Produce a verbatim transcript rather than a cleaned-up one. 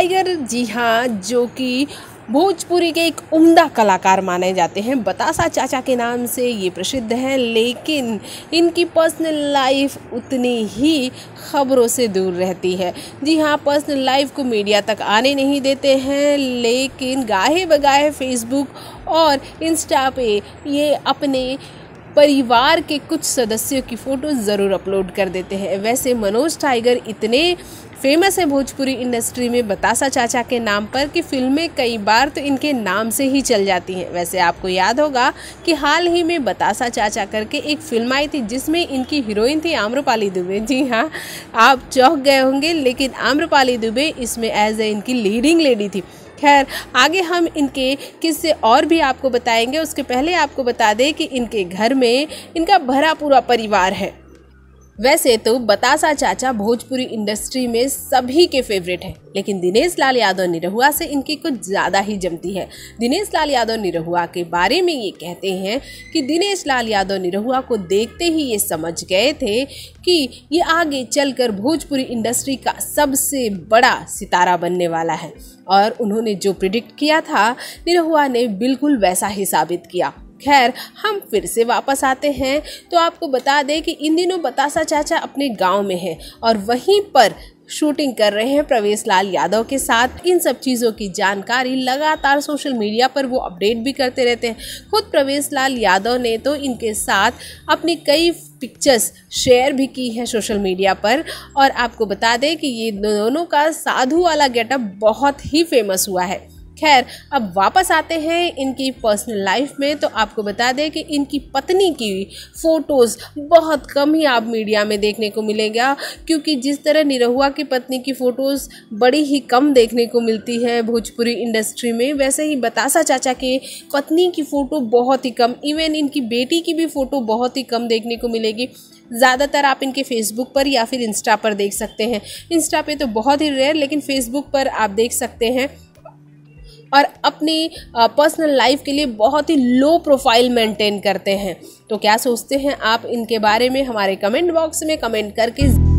Tiger, जी हाँ, जो कि भोजपुरी के एक उम्दा कलाकार माने जाते हैं, बतासा चाचा के नाम से ये प्रसिद्ध हैं, लेकिन इनकी पर्सनल लाइफ उतनी ही खबरों से दूर रहती है। जी हाँ, पर्सनल लाइफ को मीडिया तक आने नहीं देते हैं, लेकिन गाहे बगाहे फेसबुक और इंस्टा पे ये अपने परिवार के कुछ सदस्यों की फ़ोटो ज़रूर अपलोड कर देते हैं। वैसे मनोज टाइगर इतने फेमस है भोजपुरी इंडस्ट्री में बतासा चाचा के नाम पर कि फिल्में कई बार तो इनके नाम से ही चल जाती हैं। वैसे आपको याद होगा कि हाल ही में बतासा चाचा करके एक फिल्म आई थी जिसमें इनकी हीरोइन थी आम्रपाली दुबे। जी हाँ, आप चौंक गए होंगे, लेकिन आम्रपाली दुबे इसमें एज ए इनकी लीडिंग लेडी थी। खैर, आगे हम इनके किस्से और भी आपको बताएंगे। उसके पहले आपको बता दें कि इनके घर में इनका भरा पूरा परिवार है। वैसे तो बतासा चाचा भोजपुरी इंडस्ट्री में सभी के फेवरेट हैं, लेकिन दिनेश लाल यादव निरहुआ से इनकी कुछ ज़्यादा ही जमती है। दिनेश लाल यादव निरहुआ के बारे में ये कहते हैं कि दिनेश लाल यादव निरहुआ को देखते ही ये समझ गए थे कि ये आगे चलकर भोजपुरी इंडस्ट्री का सबसे बड़ा सितारा बनने वाला है, और उन्होंने जो प्रिडिक्ट किया था निरहुआ ने बिल्कुल वैसा ही साबित किया। खैर, हम फिर से वापस आते हैं तो आपको बता दें कि इन दिनों बतासा चाचा अपने गांव में हैं और वहीं पर शूटिंग कर रहे हैं प्रवेश लाल यादव के साथ। इन सब चीज़ों की जानकारी लगातार सोशल मीडिया पर वो अपडेट भी करते रहते हैं। खुद प्रवेश लाल यादव ने तो इनके साथ अपनी कई पिक्चर्स शेयर भी की है सोशल मीडिया पर, और आपको बता दें कि ये दोनों का साधु वाला गेटअप बहुत ही फेमस हुआ है। खैर, अब वापस आते हैं इनकी पर्सनल लाइफ में तो आपको बता दें कि इनकी पत्नी की फ़ोटोज़ बहुत कम ही आप मीडिया में देखने को मिलेगा, क्योंकि जिस तरह निरहुआ की पत्नी की फ़ोटोज़ बड़ी ही कम देखने को मिलती है भोजपुरी इंडस्ट्री में, वैसे ही बतासा चाचा के पत्नी की फ़ोटो बहुत ही कम, इवन इनकी बेटी की भी फ़ोटो बहुत ही कम देखने को मिलेगी। ज़्यादातर आप इनके फेसबुक पर या फिर इंस्टा पर देख सकते हैं। इंस्टा पे तो बहुत ही रेयर, लेकिन फेसबुक पर आप देख सकते हैं। और अपनी पर्सनल लाइफ के लिए बहुत ही लो प्रोफाइल मेंटेन करते हैं। तो क्या सोचते हैं आप इनके बारे में? हमारे कमेंट बॉक्स में कमेंट करके